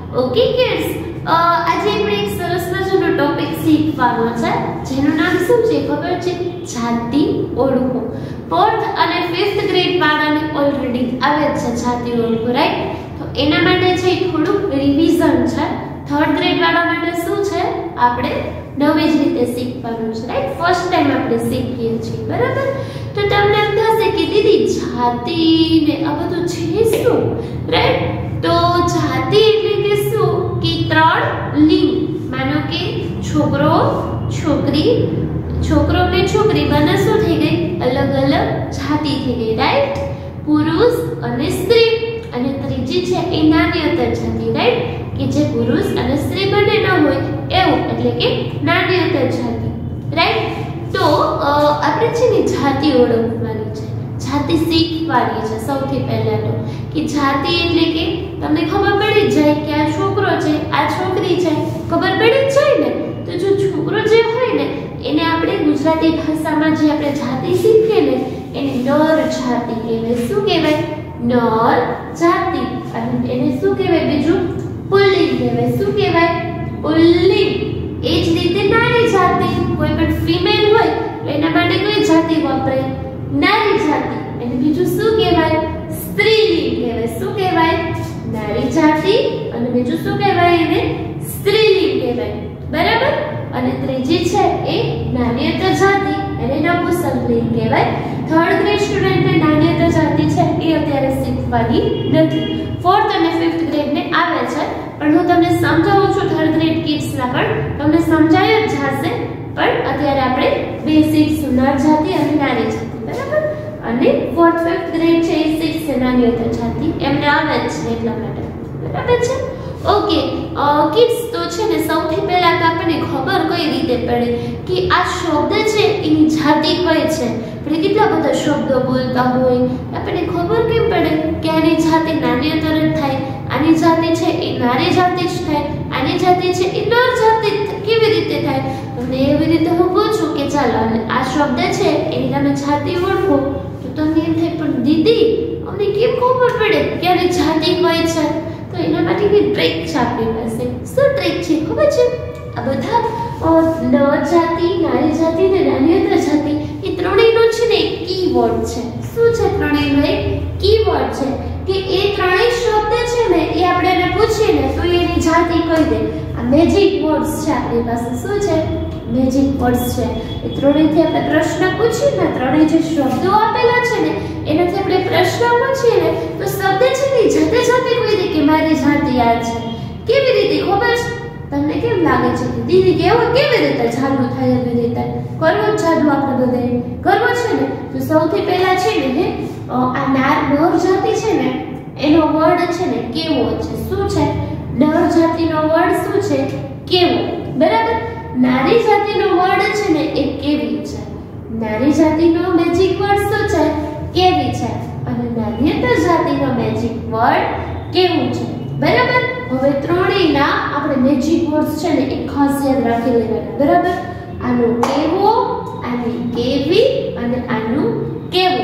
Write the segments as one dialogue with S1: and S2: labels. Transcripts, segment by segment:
S1: Okay kids, આજે આપણે એક સરસ મજાનો ટોપિક શીખવાનો છે જેનું નામ શું છે ખબર છે? જાતિ ઓળખો. 4th અને 5th ગ્રેડ વાળાને ઓલરેડી આવે છે જાતિ ઓળખો, રાઈટ? તો એના માટે છે થોડુંક રિવિઝન છે. 3rd ગ્રેડ વાળા માટે શું છે? આપણે નવી જ રીતે શીખવાનું છે, રાઈટ? ફર્સ્ટ ટાઈમ આપણે શીખીએ છીએ, બરાબર? તો તમને એમ થશે કે દીદી જાતિ ને આ બધું છે શું, રાઈટ? તો જાતિ એટલે કે શું કે 3 લિંગ, માનો કે છોકરો છોકરી, છોકરો ને છોકરી બંને શું થઈ ગઈ? અલગ અલગ જાતિ થઈ ગઈ, રાઈટ? પુરુષ અને સ્ત્રી, અને ત્રીજી છે એ નાન્યતર જાતિ, રાઈટ? કે જે પુરુષ અને સ્ત્રી બંને ન હોય એવું, એટલે કે નાન્યતર જાતિ, રાઈટ? તો આપણે છે ને જાતિ ઓળખવાની છે, જાતિ શીખવાની છે. સૌથી પહેલા તો કે જાતિ એટલે કે તમને ખબર પડી જાય કે આ છોકરો છે, આ છોકરી છે, ખબર પડી જાય ને? તો જો છોકરો જે હોય ને એને આપણે ગુજરાતી ભાષામાં જે આપણે જાતિ શીખીએ ને એને નર જાતિ કહેવાય. શું કહેવાય? નર જાતિ. અને એને શું કહેવાય બીજું? પુલ્લિંગ કહેવાય. શું કહેવાય? પુલ્લિંગ. એ જ રીતે નારી જાતિ, કોઈ પણ ફિમેલ હોય તો એના માટે કઈ જાતિ વપરાય? નારી જાતિ. અને બીજું શું કહેવાય? સ્ત્રીલિંગ કહેવાય. શું કહેવાય? નારી જાતિ. અને બીજું શું કહેવાય? એને સ્ત્રીલિંગ કહેવાય, બરાબર? અને ત્રીજી છે એ નાન્યતર જાતિ, એને નપુંસકલિંગ કહેવાય. 3rd ગ્રેડ સ્ટુડન્ટને નાન્યતર જાતિ છે એ અત્યારે શીખવાની નથી. 4th અને 5th ગ્રેડ ને આવે છે, પણ હું તમને સમજાવું છું 3rd ગ્રેડ કિડ્સ ના પણ તમને સમજાય જ હશે. પણ અત્યારે આપણે બેસિક્સ નર જાતિ અને નારી જાતિ, બરાબર? અને 4th 5th ગ્રેડ છે એ શીખશે નાન્યતર જાતિ, એમને આવે જ છે એટલા માટે, બરાબર છે? ઓકે કિડ્સ, તો છે ને સૌથી પહેલા તો આપણને ખબર કઈ રીતે પડે કે આ શબ્દ છે એની જાતિ કઈ છે? આપણે કેટલા બધા શબ્દો બોલતા હોય, આપણને ખબર કેમ પડે કે આની જાતિ નાન્યતર જ થાય, આની જાતિ છે એ નારી જાતિ જ થાય, આની જાતિ છે એ નર જાતિ કેવી રીતે થાય? તમને એવી રીતે હું પૂછું કે ચાલો આ શબ્દ છે એની તમે જાતિ ઓળખો, તો તમને એમ થાય પણ દીદી અમને કેમ ખબર પડે કે આની જાતિ કઈ છે? તો એના માટેની ટ્રીક છે આપણી પાસે. શું ટ્રીક છે ખબર છે? આ બધા નર જાતિ, નારી જાતિ અને નાન્યતર જાતિ એ ત્રણેયનો છે ને એક કીવર્ડ છે. શું છે? ત્રણેયનો એક કીવર્ડ છે કે એ ત્રણેય શબ્દ છે ને એ આપણે એને પૂછીએ ને તો એની જાતિ કહી દે. આ મેજિક વર્ડ્સ છે આપણી પાસે. શું છે? મેજિક વર્ડ્સ છે. એ ત્રણેયથી આપણે પ્રશ્ન પૂછીએ ને, ત્રણેય જે શબ્દો આપેલા છે ને એનાથી આપણે પ્રશ્ન પૂછીએ ને તો શબ્દ છે ને જાતે જાતે કહી દે કે મારી જાતિ આ છે. કેવી રીતે ખબર છે તમને? કેમ લાગે છે કે દીદી કેવું કેવી રીતે જાદુ થાય? એવી રીતે કરવો જ જાદુ આપણે બધાએ કરવો છે ને? તો સૌથી પહેલા છે ને આ નર જાતિ છે ને એનો વર્ડ છે ને કેવો છે. શું છે? નર જાતિનો વર્ડ શું છે? કેવો, બરાબર? નારી જાતિનો વર્ડ છે ને એ કેવી છે. નારી જાતિનો મેજિક વર્ડ શું છે? કેવી છે. અને નાન્યતર જાતિનો મેજિક વર્ડ કેવું છે, બરાબર? હવે ત્રણેયના આપણે મેજિક વર્ડ્સ છે ને એ ખાસ યાદ રાખી લેવાના, બરાબર? આનું કેવો, આની કેવી અને આનું કેવું,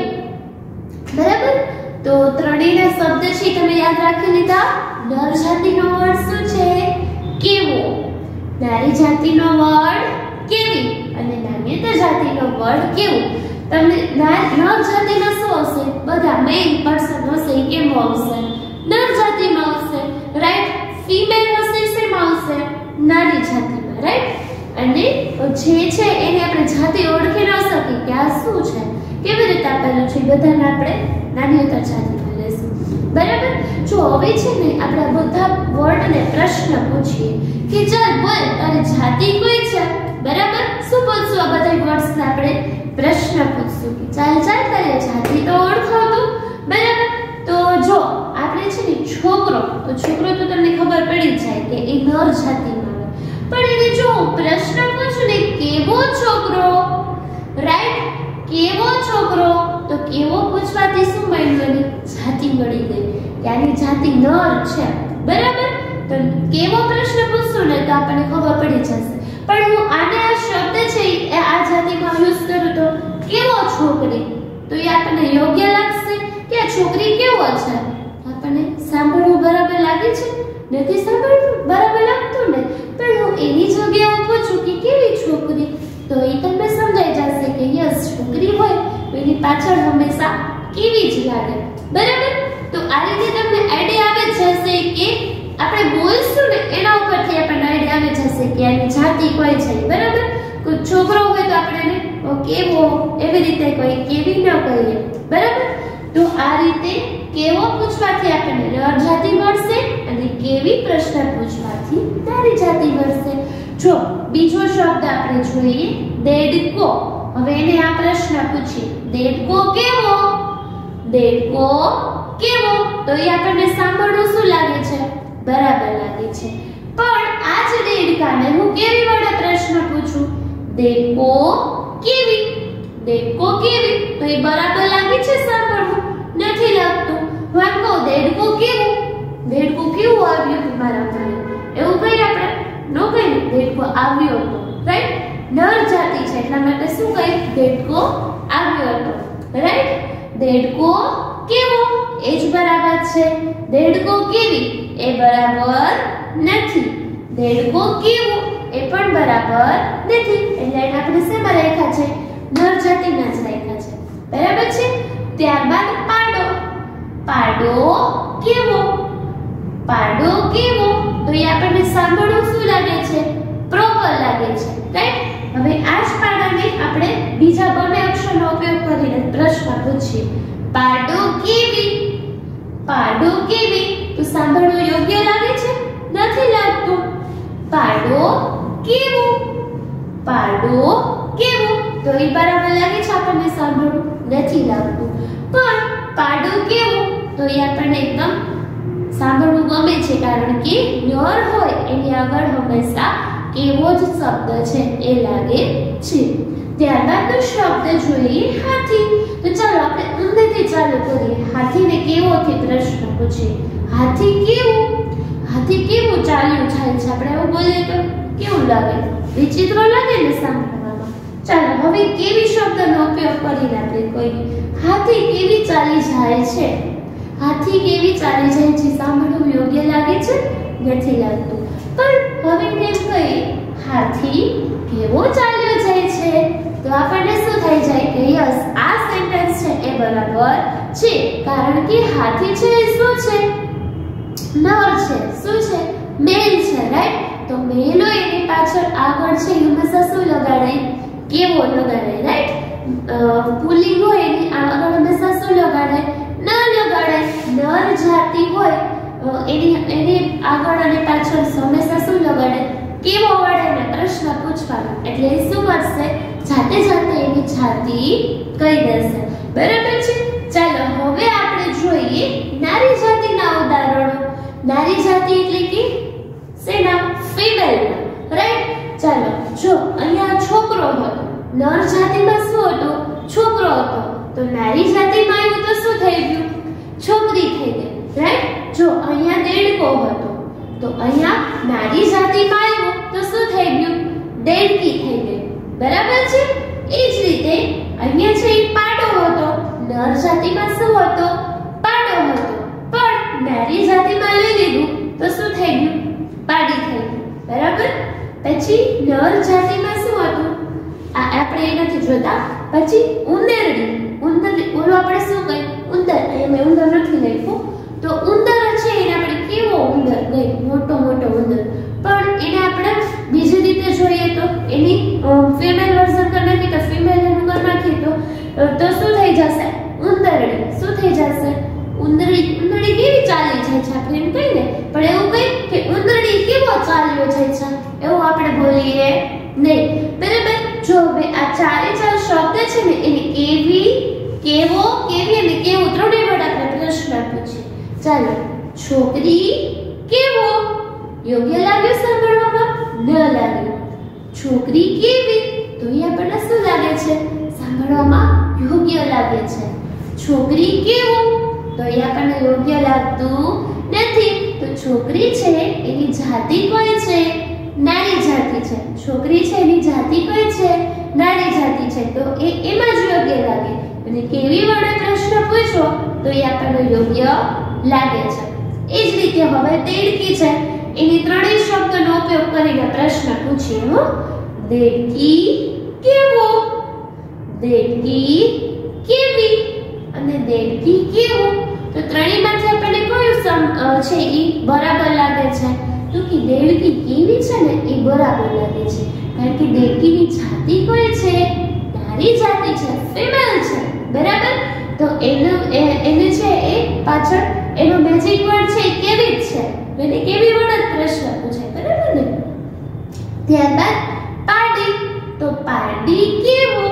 S1: બરાબર? તો ત્રણેયના શબ્દ છે તમે યાદ રાખી લીધા. નર જાતિનો વર્ડ શું છે? કેવો. નારી જાતિનો વર્ડ કેવી અને નાન્યતર જાતિનો વર્ડ કેવું. તમને નર જાતિનો શું હશે? બધા મેઇન પર્સન હશે એ કેવો આવશે? નર જાતિનો આવશે, રાઈટ? ફિમેલ હશે શેમાં આવશે? નારી જાતિમાં, રાઈટ? અને જે છે એને આપણે જાતિ ઓળખી ન શકીએ કે આ શું છે, કેવી રીતે આપેલું છે, બધાને આપણે નાન્યતર જાતિમાં લેશું, બરાબર? જો હવે છે ને આપણે બધા વર્ડને પ્રશ્ન પૂછીએ કે ચાલ બોલ તારી જાતિ કઈ છે, બરાબર? શું પૂછશું? આ બધા વર્ડ્સને આપણે પ્રશ્ન પૂછશું કે ચાલ તારી જાતિ તો ઓળખાવતો, બરાબર? તો જો આપણે છે ને છોકરો, તો છોકરો તો તમને ખબર પડી જાય કે એ નર જાતિમાં આવે, પણ એને જો પ્રશ્ન પૂછું ને કેવો છોકરો, રાઈટ? કેવો છોકરો, તો કેવો પૂછવાથી શું મળ્યું? જાતિ મળી ગઈ કે આની જાતિ નર છે, બરાબર? તો કેવો પ્રશ્ન પૂછશું ને તો આપણને ખબર પડી જશે. પણ હું આને આ શબ્દ છે એ આ જાતિમાં યુઝ કરું તો કેવો છોકરી, તો એ આપણને યોગ્ય લાગશે કે આ છોકરી કેવો છે? આપણને સાંભળવું બરાબર લાગે છે? નથી સાંભળવું બરાબર લાગતું ને? પણ હું એની જગ્યાએ પૂછું કે કેવી છોકરી, તો એ તમને સમજાઈ જશે કે યસ, છોકરી હોય તો એની પાછળ હંમેશા કેવી જ લાગે. બરાબર? તો આ રીતે તમને આઈડિયા આવી જશે કે આપણે બોલશું ને એના ઉપરથી આપણને આઈડિયા આવી જશે કે આની જાતિ કોઈ છે. બરાબર? કોઈ છોકરો હોય તો આપણે એને કેવો એવી રીતે કોઈ કેવી ન કહીએ. બરાબર? તો આ રીતે કેવો પૂછવાથી આપણને નર જાતિ મળશે અને કેવી પ્રશ્ન પૂછવાથી નારી જાતિ મળશે. જો બીજો શબ્દ આપણે જોઈએ, દેડકો. હવે એને આ પ્રશ્ન પૂછીએ, દેડકો કેવો? દેડકો કેવો? તો એ આપણને સાંભળવું શું લાગે છે? બરાબર લાગે છે. પણ આ જ દેડકાને હું કેવી વડે પ્રશ્ન પૂછું, દેડકો કેવી? દેડકો કેવી? તો એ બરાબર લાગે છે સાંભળવું? નથી લાગતું. હું કહું દેડકો કેવું? દેડકો કેવું આવ્યું તમારા ઘરે? એવું કઈ આપણે નો કઈ, દેડકો આવ્યો હતો. રાઈટ? નર જાતિ છે એટલા માટે શું કહે? દેડકો આવ્યો હતો. રાઈટ? દેડકો કેવો? એ જ બરાબર છે. દેડકો કેવી? એ બરાબર નથી. દેડકો કેવું? એ પણ બરાબર નથી. એટલે એને આપણે શેમાં રાખ્યા છે? નર જાતિમાં જ રાખ્યા છે. બરાબર છે? ત્યારબાદ પાડો. પાડો કેવો? પાડો કેવો? તો એ આપણને સાંભળવું શું લાગે છે? પ્રોપર લાગે છે. રાઈટ? હવે આ જ પાડાને આપણે બીજા બંને અક્ષરનો ઉપયોગ કરીને પ્રશ્ન પૂછીએ, પાડો કેવી? પાડો કેવી? તો સાંભળવું યોગ્ય લાગે છે? નથી લાગતું. પાડો કેવો? પાડો કેવો? તો એ બરાબર લાગે છે આપણને સાંભળવું? નથી લાગતું. પણ પાડો કેવો? તો એ આપણને એકદમ સાંભળવું ગમે છે, કારણ કે નર હોય એની આગળ હંમેશા કેવો જ શબ્દ છે એ લાગે છે. ત્યારબાદ શબ્દ જોઈએ હાથી. તો ચાલો આપણે ઊંધેથી ચાલુ કરીએ. હાથીને કેવોથી પ્રશ્ન પૂછીએ, હાથી કેવું? હાથી કેવું ચાલ્યું જાય છે? આપણે એવું બોલીએ તો કેવું લાગે? વિચિત્ર લાગે ને સાંભળવામાં. ચાલો હવે કેવી શબ્દનો ઉપયોગ કરીને આપણે કોઈ હાથી કેવી ચાલી જાય છે? હાથી કેવી ચાલી જાય છે સાંભળવું યોગ્ય લાગે છે? નથી લાગતું. પણ હવે કેમ કહીએ હાથી કેવો ચાલ્યો જાય છે? તો આપણને શું થઈ જાય કે યસ, આ સેન્ટેન્સ છે એ બરાબર છે, કારણ કે હાથી છે એ શું છે? નર છે. શું છે? મેલ છે. રાઈટ? તો મેલ હોય એની પાછળ આગળ છે હંમેશા શું લગાડાય? કેવો લગાડાય. રાઈટ? પુલ્લિંગ હોય એની આગળ હંમેશા શું લગાડાય? ન લગાડાય. નર જાતિ હોય એની આગળ અને પાછળ હંમેશા શું લગાડે? કેવો વડે ને પ્રશ્ન પૂછવાનો. એટલે એ શું કરશે? જાતે જાતે એની જાતિ કહી દેશે. બરાબર છે? ચાલો હવે આપણે જોઈએ નારી જાતિના ઉદાહરણો. નારી જાતિ એટલે કે શેના? ફિમેલ. રાઈટ? ચાલો જો અહીંયા છોકરો હતો. નર જાતિમાં શું હતો? છોકરો હતો. તો નારી જાતિમાં આવ્યું તો શું થઈ ગયું? છોકરી થઈ ગઈ. રાઈટ? જો અહીંયા દેડકો હતો તો અહીંયા નારી જાતિમાં આવ્યો તો શું થઈ ગયું? દેડકી થઈ ગઈ. બરાબર છે? એ જ રીતે અહીંયા છે પાડો હતો. નર જાતિમાં શું હતો? પાડો હતો. પણ નારી જાતિમાં લઈ લીધું તો શું થઈ ગયું? પાડી થઈ ગઈ. બરાબર? પછી નર જાતિમાં શું હતું? આપણે એ નથી જોતા. પછી ઉંદરડી. ઉંદરડી ઓલો આપણે શું કહે? ઉંદર. અહીંયા મેં ઉંદર નથી લખ્યું. તો ઉંદર છે એને આપણે કેવો ઉંદર ગઈ? મોટો મોટો ઉંદર. પણ એને આપણે બીજી રીતે જોઈએ તો એની ફિમેલ વર્ઝન કરી નાખી તો ફિમેલ એનું કરી નાખી તો શું થઈ જશે? ઉંદરડી. શું થઈ જશે? ઉંદરડી. ઉંદરડી કેવી ચાલી જાય છે આપણે એમ કહીને, પણ એવું કહી કે ઉંદરડી કેવો ચાલ્યો જાય છે એવું આપણે બોલીએ નહીં. બરાબર? જો હવે આ ચારે ચાર શબ્દ છે ને એને કેવી, કેવો, કેવી અને કેવું ત્રણેય વડે આપણે પ્રશ્ન પૂછીએ. ચાલો, છોકરી કેવો? યોગ્ય લાગ્યું સાંભળવામાં? ન લાગ્યું. છોકરી કેવી? તો એ આપણને શું લાગે છે? સાંભળવામાં યોગ્ય લાગે છે. છોકરી કેવું? તો એ આપણને યોગ્ય લાગતું નથી. તો છોકરી છે એની જાતિ કોઈ છે? નારી જાતિ છે. છોકરી છે એની જાતિ કોઈ છે? નારી જાતિ છે. તો એ એમાં જ યોગ્ય લાગે. અને કેવી વડે પ્રશ્ન પૂછો તો એ આપણને યોગ્ય લાગે છે। એ જ રીતે હવે દેડકી છે એની ત્રણેય શબ્દનો ઉપયોગ કરીને પ્રશ્ન પૂછીએ હો। દેડકી કેવો, દેડકી કેવી અને દેડકી કેવું। તો ત્રણેયમાંથી આપણને કયું છે એ બરાબર લાગે છે? તો કે દેડકી કેવી છે ને એ બરાબર લાગે છે, કારણ કે દેડકીની જાતિ કઈ છે? નારી જાતિ છે, ફિમેલ છે, બરાબર। તો એને છે એ પાછળ એનો મેજિક વર્ડ છે કેવી જ છે, એને કેવી વડે પ્રશ્ન પૂછાય, બરાબર ને। ત્યારબાદ પારડી, તો પારડી કેવો,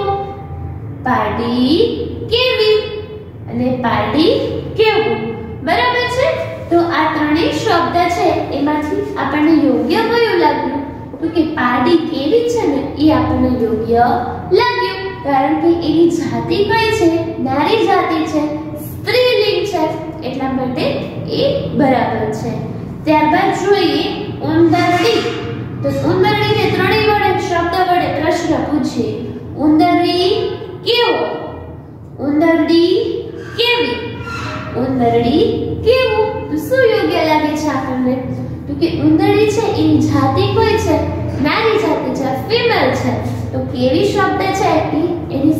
S1: પારડી કેવી અને પારડી કેવું, બરાબર છે। તો આ ત્રણેય શબ્દ છે એમાંથી આપણને યોગ્ય કયું લાગ્યું? તો કે પારડી કેવી છે ને એ આપણને યોગ્ય લાગ્યું, કારણ કે એની જાતિ કઈ છે? નારી જાતિ છે, સ્ત્રીલિંગ છે, એટલા માટે એ બરાબર છે। ત્યારબાદ જોઈએ ઉંદરડી, તો ઉંદરડીને ત્રણેય વડે શબ્દ વડે પ્રશ્ન પૂછીએ। ઉંદરડી કેવો, ઉંદરડી કેવી, ઉંદરડી કેવું। તો શું યોગ્ય લાગે છે આપણને? તો કે ઉંદરડી છે એની જાતિ કઈ છે? નારી જાતિ છે, ફિમેલ છે, તો કેવી શબ્દ છે એની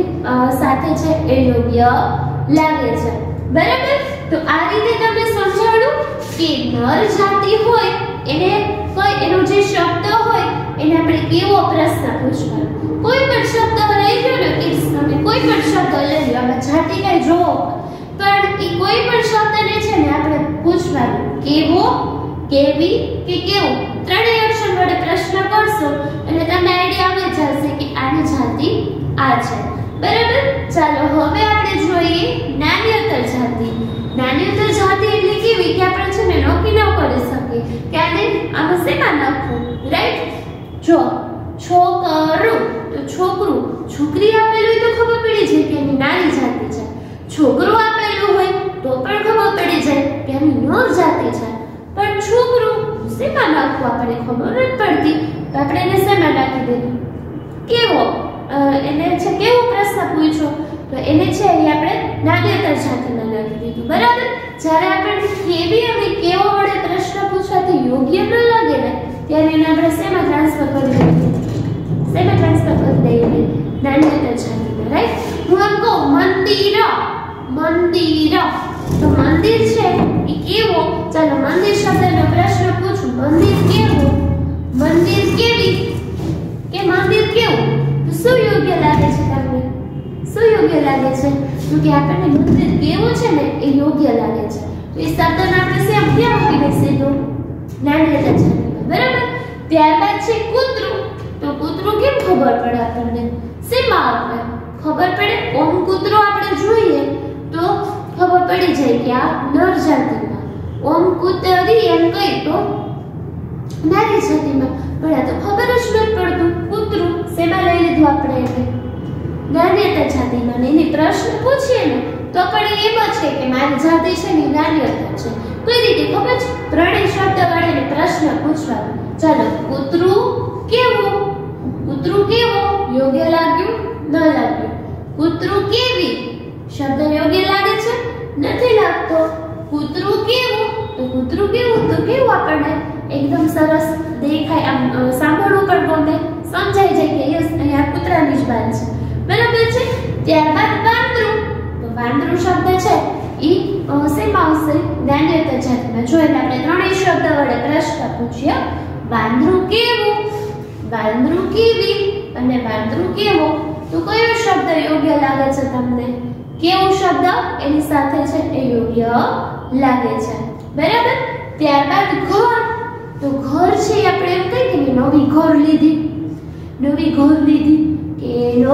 S1: સાથે છે એ યોગ્ય લાગે છે, બરાબર। તો આ રીતે તમને સમજાણું કે નર જાતિ હોય એને એનો જે શબ્દ હોય એને આપણે કેવો પ્રશ્ન પૂછવાનો। કોઈ પણ શબ્દ લઈ લો ને કે તમે કોઈ પણ શબ્દ લઈ લો, આમાં જાતિ કઈ જોવો પણ એ કોઈ પણ શબ્દને છે ને આપણે પૂછવાનું કેવો, કેવી કે કેવું, ત્રણેય ઓપ્શન વડે પ્રશ્ન કરશો એટલે તમને આઈડિયા આવી જશે કે આની જાતિ આ છે, બરાબર। ચાલો હવે આપણે જોઈએ નાન્યતર જાતિ। નાન્યતર જાતિ એટલે કેવી કે આપણે છે ને નક્કી ન કરી શકીએ કે આને આમાં શેમાં નાખવું, રાઈટ। જો છોકરું, તો છોકરું, છોકરી આપેલું હોય તો ખબર પડી જાય કે એની નારી જાતિ છે, છોકરો આપેલું હોય તો પણ ખબર પડી જાય કે એની નર જાતિ છે, પણ છોકરું શેમાં નાખવું આપણને ખબર નથી પડતી, તો આપણે એને શેમાં નાખી દીધું? કેવો, એને છે કેવો પ્રશ્ન પૂછ્યો તો એને છે એ આપણે નાન્યતર જાતિમાં નાખી દીધું, બરાબર। જ્યારે આપણે કેવી અને કેવો વડે પ્રશ્ન પૂછવાથી યોગ્ય ન લાગે ને ત્યારે એને આપણે શેમાં ટ્રાન્સફર કરી દઈએ? શેમાં ટ્રાન્સફર કરી દઈએ? નાન્યતર જાતિમાં, રાઈટ। હું એમ કહું મંદિર, મંદિર, તો મંદિર છે એ કેવો? ચાલો મંદિર શબ્દનો પ્રશ્ન પૂછું, મંદિર કેવું, મંદિર કેવી કે મંદિર કેવું, તો શું યોગ્ય લાગે છે તમને? શું યોગ્ય લાગે છે? તો કે આપણને મંદિર કેવું છે ને એ યોગ્ય લાગે છે, તો એ શબ્દને આપણે ક્યાં મૂકી દઈશું? નાન્યતર જાતિમાં, બરાબર। ત્યારબાદ છે કૂતરું, તો કૂતરું કેમ ખબર પડે આપણને? શેમાં આપણે ખબર પડે? ઓમ કૂતરો આપણે જોઈએ તો ખબર પડી જાય કે આ નર જાતિમાં, ઓમ કૂતરી એમ કહી તો નારી જાતિમાં, પણ આ તો ખબર જ નથી પડતું કૂતરું શેમાં લઈ લીધું આપણે એટલે નાન્યતર જાતિમાં। એને પ્રશ્ન પૂછીએ ને તો પણ એમ જ કે મારી જાતિ છે ને નાન્યતર છે, કઈ રીતે ખબર છે? ત્રણેય શબ્દ વડે પ્રશ્ન પૂછવાનો। ચાલો કૂતરું કેવું, કૂતરું કેવો યોગ્ય લાગ્યું? ન લાગ્યું। કૂતરું કેવી શબ્દ યોગ્ય લાગે છે? નથી લાગતો। કૂતરું કેવું, તો કૂતરું કેવું તો કેવું આપણને એકદમ સરસ દેખાય, આમ સાંભળવું પણ ગમે, સમજાઈ જાય કે યસ અહીંયા કૂતરાની જ વાત છે, બરાબર છે। ત્યારબાદ વાંદરું, તો વાંદરું શબ્દ છે એ શેમાં આવશે? નાન્યતર જાતિમાં। જો એટલે આપણે ત્રણેય શબ્દ વડે પ્રશ્ન પૂછીએ, વાંદરું કેવું, વાંદરું કેવી અને વાંદરું કેવો, તો કયો શબ્દ યોગ્ય લાગે છે તમને? કેવો શબ્દ એની સાથે છે એ યોગ્ય લાગે છે, બરાબર। ત્યારબાદ ઘર, તો ઘર છે આપણે એમ કહીએ કે નવી ઘર લીધી, નવી ઘર લીધી કે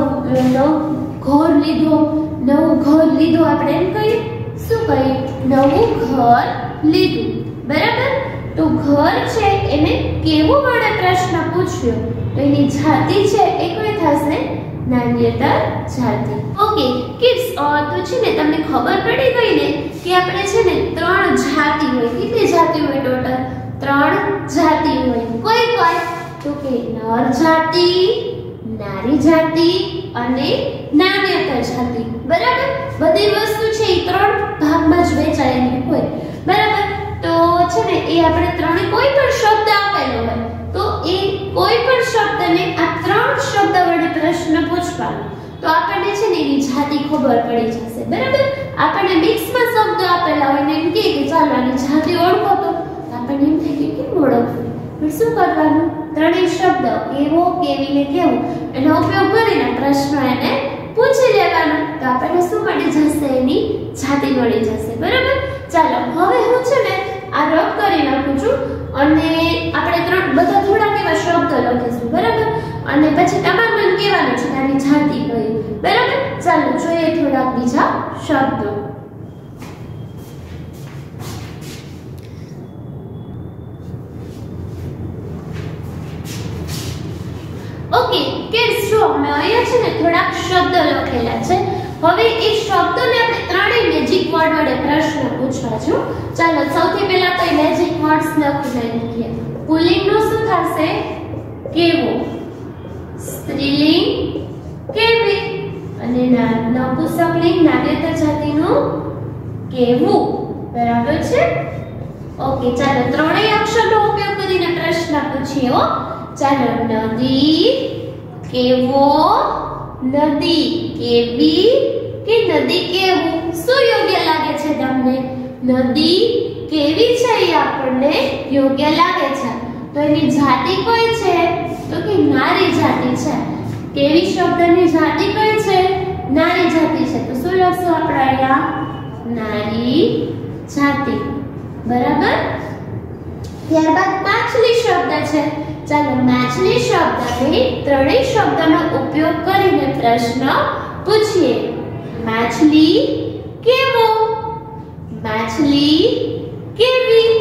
S1: ઘર લીધો, નવું ઘર લીધું આપણે એમ કહીએ, શું કહીએ? નવું ઘર લીધું, બરાબર। તો ઘર છે એને કેવું વડે પ્રશ્ન પૂછ્યો તો એની જાતિ છે એ કઈ થશે? નાન્યતર જાતિ। ઓકે કિડ્સ, તો છે ને તમને ખબર પડી ગઈ ને કે આપણે છે ને ત્રણ જાતિ હોય, કેટલી જાતિ હોય ટોટલ? ત્રણ જાતિ હોય, કઈ કઈ? તો કે નર જાતિ, નારી જાતિ અને નાન્યતર જાતિ. બરાબર? બધી વસ્તુ છે એ ત્રણ ભાગમાં જ વહેંચાયેલી હોય. બરાબર? તો છે ને એ આપણે ત્રણે કોઈ પણ શબ્દ આપેલો હોય તો એ કોઈ પણ શબ્દને આ ત્રણ શબ્દ વડે પ્રશ્ન પૂછવાનો તો આપણને છે ને એની જાતિ ખબર પડી જશે. બરાબર? આપણને મિક્સમાં શબ્દ આપેલા હોય ને એમ કે ચાલો આની જાતિ ઓળખો તો આપણને એમ થાય કે કેમ ઓળખવું? પણ શું કરવાનું? ત્રણેય શબ્દ કેવો, કેવી ને કેવું એનો ઉપયોગ કરીને પ્રશ્ન એને પૂછી લેવાનો તો આપણને શું મળી જશે? એની જાતિ મળી જશે. બરાબર? ચાલો હવે હું છે ને આ રબ કરી નાખું છું અને આપણે બધા થોડાક એવા શબ્દ લખીશું. બરાબર? અને પછી તમારે મને કહેવાનું છે કે આની જાતિ કઈ. બરાબર? ચાલો જોઈએ થોડાક બીજા શબ્દો. ઓકે કિડ્સ, જો મેં અહીંયા છે ને થોડાક શબ્દ લખેલા છે. હવે એ શબ્દોને આપણે ત્રણેય મેજિક વર્ડ વડે પ્રશ્ન પૂછવા છે. ચાલો સૌથી પહેલા તો એ મેજિક વર્ડ્સ લખી લઈએ. પુલ્લિંગનો શું થશે? કેવો. સ્ત્રીલિંગ કેવી. અને નપુંસકલિંગ નાન્યતર જાતિનું કેવું. બરાબર છે? ઓકે ચાલો ત્રણેય અક્ષરનો ઉપયોગ કરીને પ્રશ્ન પૂછીએ હો. ચાલો નદી કેવો, નદી કેવી કે નદી કેવું? શું યોગ્ય લાગે છે તમને? નદી કેવી છે એ આપણને યોગ્ય લાગે છે તો એની જાતિ કઈ છે? તો કે નારી જાતિ છે. કેવી શબ્દની જાતિ કઈ છે? નારી જાતિ છે. તો શું લખશું આપણે અહીંયા? નારી જાતિ. બરાબર? ત્યારબાદ માછલી શબ્દ છે. ચાલો માછલી શબ્દને ત્રણેય શબ્દનો ઉપયોગ કરીને પ્રશ્ન પૂછીએ. માછલી કેવો, માછલી કેવી,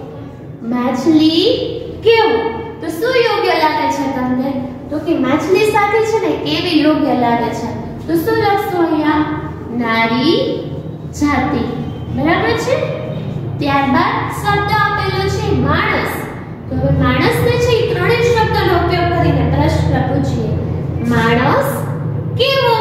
S1: માછલી કેવું. તો શું યોગ્ય લાગે છે તમને? તો કે માછલી સાથે છે ને કેવી યોગ્ય લાગે છે તો શું લખશું અહીંયા? નારી જાતિ. બરાબર છે? ત્યારબાદ શબ્દ આપેલો છે માણસ. તો હવે માણસને છે એ ત્રણેય શબ્દનો ઉપયોગ કરીને પ્રશ્ન પૂછીએ. માણસ કેવો,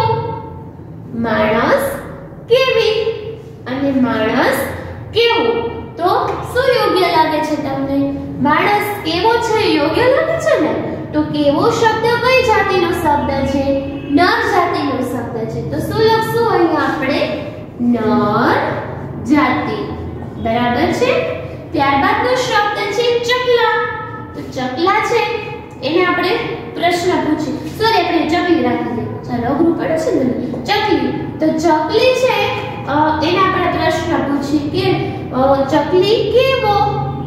S1: માણસ કેવી અને માણસ કેવું. તો શું યોગ્ય લાગે છે તમને? માણસ કેવો છે યોગ્ય લાગે છે ને? તો કેવો શબ્દ કઈ જાતિનો શબ્દ છે? નર જાતિનો શબ્દ છે. તો શું લખશું અહીંયા આપણે? નર જાતિ. બરાબર છે? ત્યારબાદનો શબ્દ છે ચકલા. તો ચકલા છે એને આપણે પ્રશ્ન પૂછીએ. સોરી આપણે ચકલી રાખી દઈએ. ચાલો અઘરું પડે છે ને ચકલી. તો ચકલી છે એને આપણે પ્રશ્ન પૂછીએ કે ચકલી કેવો,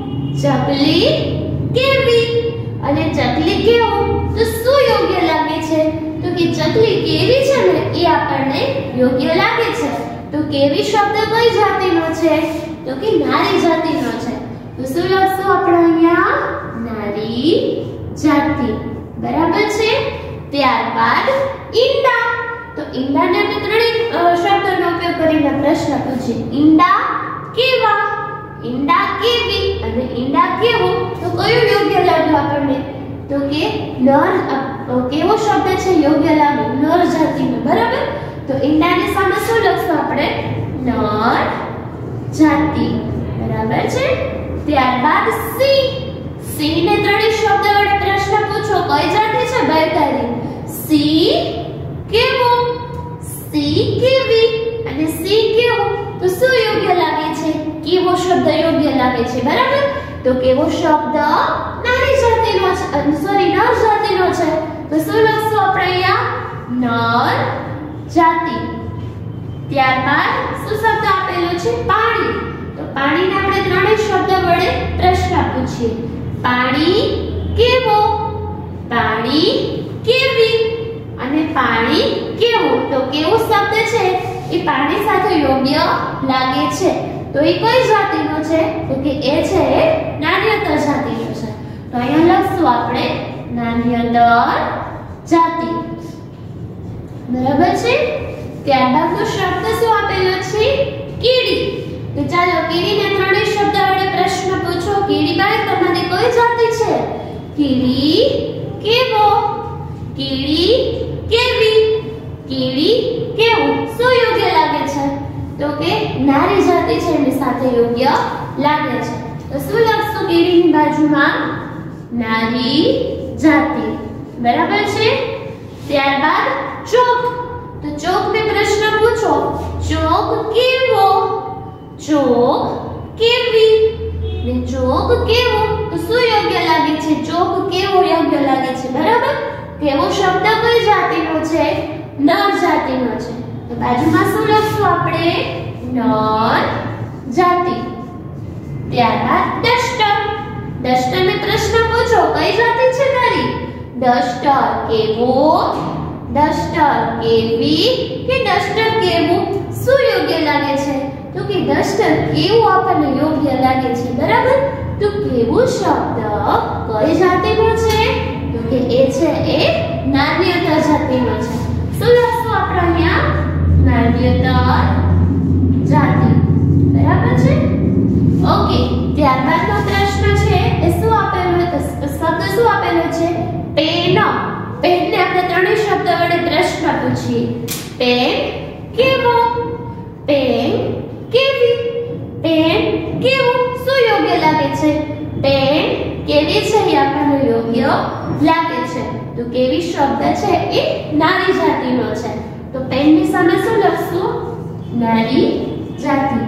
S1: ચકલી કેવી અને ચકલી કેવો. તો શું યોગ્ય લાગે છે? તો કે ચકલી કેવી છે ને એ આપણને યોગ્ય લાગે છે. તો કેવી શબ્દ કઈ જાતિનો છે? તો કે નારી જાતિનો છે. તો શું લખશું આપણે અહીંયા? નારી જાતિ. બરાબર છે? ત્યારબાદ ઈંડા. તો ઈંડાને આપણે ત્રણેય શબ્દોનો ઉપયોગ કરીને પ્રશ્ન પૂછીએ. ઈંડા કેવા, ઈંડા કેવી અને ઈંડા કેવું. તો કયું યોગ્ય લાગ્યું આપણને? તો કે નર. કેવો શબ્દ છે યોગ્ય લાગ્યું? નર જાતિનો. બરાબર? તો ઈંડાની સામે શું લખશું આપણે? નર જાતિ. બરાબર છે? ત્યારબાદ સિંહ. સિંહને ત્રણેય શબ્દ વડે પ્રશ્ન પૂછો. કઈ જાતિ છે? બેકારી. સિંહ કેવો, સિંહ કેવી અને સિંહ કેવું. તો શું યોગ્ય લાગે છે? કેવો શબ્દ યોગ્ય લાગે છે. બરાબર? તો કેવો શબ્દ નારી જાતિનો છે, સોરી નર જાતિનો છે. તો શું લખશું આપણે અહીંયા? નર જાતિ. ત્યારબાદ શું શબ્દ આપેલો છે? પાણી. તો પાણીને આપણે ત્રણેય શબ્દ વડે પ્રશ્ન પૂછીએ. પાણી કેવો, પાણી કેવી અને પાણી કેવું. તો કેવું શબ્દ છે એ પાણી સાથે યોગ્ય લાગે છે. તો એ કઈ જાતિનો છે? તો કે એ છે નાન્યતર જાતિનો છે. તો અહીંયા લખશું આપણે નાન્યતર જાતિ. બરાબર છે? ત્યારબાદનો શબ્દ શું આપેલો છે? કીડી. તો ચાલો કીડીને ત્રણેય શબ્દ વડે પ્રશ્ન પૂછો. કીડી બાળક તમારી કઈ જાતિ છે? કીડી કેવો, કીડી કેવી, કીડી સાથે યોગ્ય લાગે છે. તો શું લખશું કેડીની બાજુમાં? નારી જાતિ. બરાબર છે. ત્યારબાદ ચોક. તો ચોકને પ્રશ્ન પૂછો, ચોક કેવો? ચોક કેવી? ને ચોક કેવો? તો શું યોગ્ય લાગે છે? ચોક કેવો યોગ્ય લાગે છે. બરાબર. કેવો શબ્દ કઈ જાતિનો છે? નર જાતિનો છે. તો બાજુમાં શું લખશું આપણે? નર જાતિ. ત્યારબાદ ડસ્ટર. ડસ્ટરને પ્રશ્ન પૂછો, કઈ જાતિ છે તારી? ડસ્ટર કેવો? ડસ્ટર કેવી? કે ડસ્ટર કેવું? શું યોગ્ય લાગે છે? તો કે ડસ્ટર કેવું આપણને યોગ્ય લાગે છે. બરાબર. તો કેવું શબ્દ કઈ જાતિનો છે? તો કે એ છે એ નાન્યતર જાતિનો છે. શું લખશું આપણે અહીંયા? નાન્યતર જાતિ. બરાબર છે. ઓકે. ત્યારબાદનો પ્રશ્ન છે એ શું આપેલો છે? શબ્દ શું આપેલો છે? પેન. પેનને આપણે ત્રણેય શબ્દ વડે પ્રશ્ન પૂછીએ. પેન કેવો? પેન કેવી? પેન કેવું? શું યોગ્ય લાગે છે? પેન કેવી છે એ આપણને યોગ્ય લાગે છે. તો કેવી શબ્દ છે એ નારી જાતિનો છે. તો પેનની સામે શું લખશું? નારી જાતિ.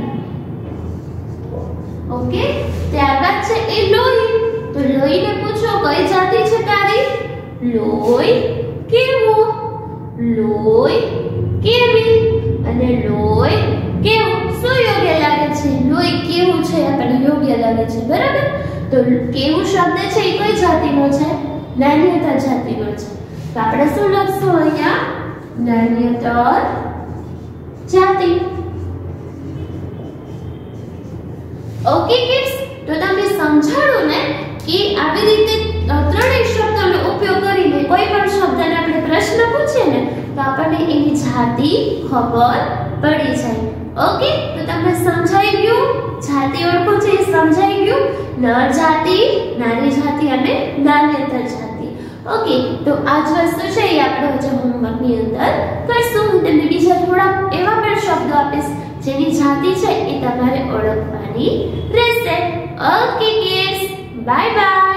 S1: ઓકે. ત્યારબાદ છે એ લોહી. તો લોહીને પૂછો, કઈ જાતિ છે તારી? લોહી કેવું? લોહી કેવી? અને લોહી કેવું? શું યોગ્ય લાગે છે? લોહી કેવું છે આપણને યોગ્ય લાગે છે. બરાબર. તો કેવું શબ્દ છે એ કઈ જાતિનો છે? નાન્યતર જાતિનો છે. તો આપણે શું લખશું અહીંયા? નાન્યતર જાતિ. Okay kids. તો તમે સમજાણું ને કે આવી રીતે ત્રણેય શબ્દોનો ઉપયોગ કરીને કોઈ પણ શબ્દને આપણે પ્રશ્ન પૂછીએ ને તો આપણને એની જાતિ ખબર પડી જાય. ઓકે. તો તમને સમજાઈ ગયું? જાતિ ઓળખો છે એ સમજાઈ ગયું? નર જાતિ, નારી જાતિ અને નાન્યતર જાતિ. ઓકે. તો આ જ વસ્તુ છે એ આપણે આજે હોમવર્કની અંદર કરશું. હું તમને બીજા થોડા એવા પણ શબ્દો આપીશ જેની જાતિ છે એ તમારે ઓળખવાની રહેશે. Okay kids, bye by.